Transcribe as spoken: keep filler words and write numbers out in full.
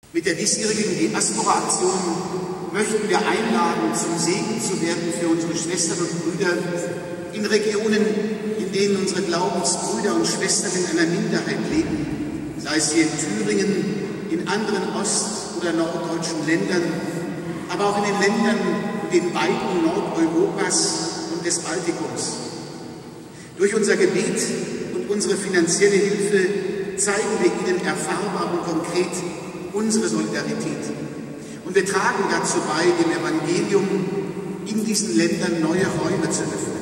Mit der diesjährigen Diaspora-Aktion möchten wir einladen, zum Segen zu werden für unsere Schwestern und Brüder in Regionen, in denen unsere Glaubensbrüder und Schwestern in einer Minderheit leben, sei es hier in Thüringen, in anderen ost- oder norddeutschen Ländern, aber auch in den Ländern und den Weiten Nordeuropas und des Baltikums. Durch unser Gebet und unsere finanzielle Hilfe zeigen wir ihnen erfahrbar und konkret unsere Solidarität. Und wir tragen dazu bei, dem Evangelium in diesen Ländern neue Räume zu öffnen.